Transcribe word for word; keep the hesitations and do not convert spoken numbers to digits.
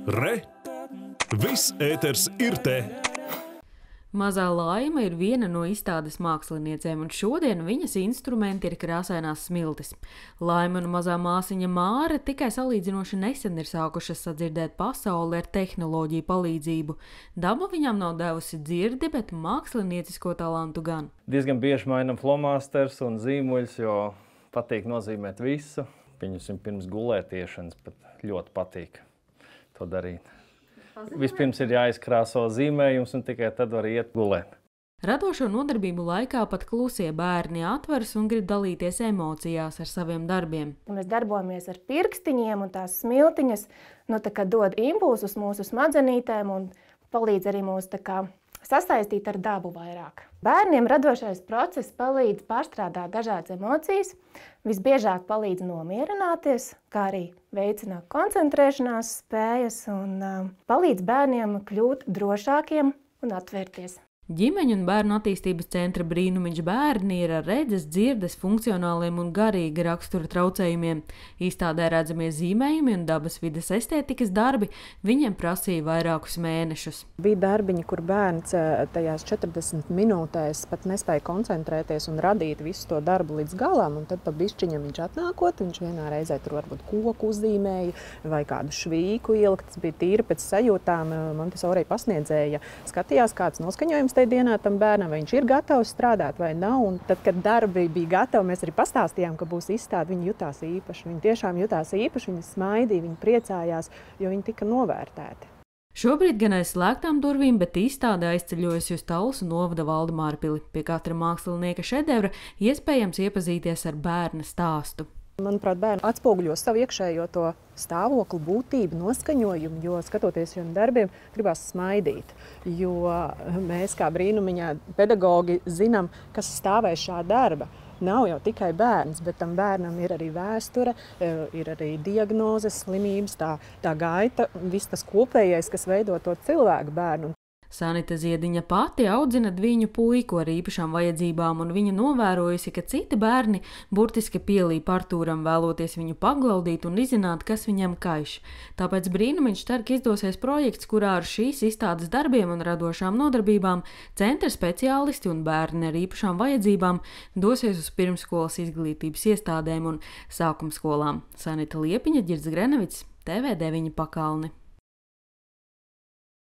Re! Viss ēters ir te! Mazā Laima ir viena no izstādes māksliniecēm, un šodien viņas instrumenti ir krāsainās smiltis. Laima un mazā māsiņa Māre tikai salīdzinoši nesen ir sākušas sadzirdēt pasauli ar tehnoloģiju palīdzību. Daba viņām nav devusi dzirdi, bet māksliniecisko talantu gan. Diezgan bieži mainam flomasters un zīmuļus, jo patīk nozīmēt visu. Viņus pirms gulētiešanas pat ļoti patīk to darīt. Vispirms ir jāizkrāso zīmējums, un tikai tad var iet gulēt. Radošo nodarbību laikā pat klusie bērni atveras un grib dalīties emocijās ar saviem darbiem. Mēs darbojamies ar pirkstiņiem, un tās smiltiņas nu, tā kā dod impulsus mūsu smadzenītēm un palīdz arī mūs tā kā sasaistīt ar dabu vairāk. Bērniem radošais process palīdz pārstrādāt dažādas emocijas, visbiežāk palīdz nomierināties, kā arī veicina koncentrēšanās spējas un uh, palīdz bērniem kļūt drošākiem un atvērties. Ģimeņu un bērnu attīstības centra Brīnumiņš bērni ir ar redzes, dzirdes, funkcionāliem un garīga rakstura traucējumiem. Izstādē redzamie zīmējumi un dabas vides estētikas darbi viņiem prasīja vairākus mēnešus. Bija darbiņi, kur bērns tajās četrdesmit minūtēs pat nespēja koncentrēties un radīt visu to darbu līdz galam, un tad pa bišķiņam viņš atnākot, viņš vienā reizē tur varbūt koku uzzīmēja vai kādu švīku ielikt. Tas bija tīri pēc sajūtām. Montessori pasniedzēja skatījās, kāds noskaņojums tajā dienā tam bērnam, vai viņš ir gatavs strādāt vai nav. Un tad, kad darbi bija gatavi, mēs arī pastāstījām, ka būs izstāde, viņi jutās īpaši. Viņi tiešām jutās īpaši, viņi smaidīja, viņi priecājās, jo viņi tika novērtēti. Šobrīd gan aiz slēgtām durvīm, bet izstāde aizceļojusi uz Talsu novada Valdemārpili. Pie katra mākslinieka šedevra iespējams iepazīties ar bērna stāstu. Manuprāt, bērni atspoguļo savu iekšējo to stāvokli, būtību, noskaņojumu, jo skatoties viņiem darbiem, gribās smaidīt. Jo mēs kā Brīnumiņā pedagogi zinām, kas stāvēs šā darba. Nav jau tikai bērns, bet tam bērnam ir arī vēsture, ir arī diagnozes, slimības, tā, tā gaita, viss tas kopējais, kas veido to cilvēku bērnu. Sanita Ziediņa pati audzina dviņu puiku ar īpašām vajadzībām, un viņa novērojusi, ka citi bērni burtiski pielīp Artūram, vēloties viņu paglaudīt un izzināt, kas viņam kaiš. Tāpēc Brīnumiņš cer, ka izdosies projekts, kurā ar šīs izstādes darbiem un radošām nodarbībām centra speciālisti un bērni ar īpašām vajadzībām dosies uz pirmsskolas izglītības iestādēm un sākumskolām. Sanita Liepiņa, Ģirds Grenevics, T V deviņi Pakalni.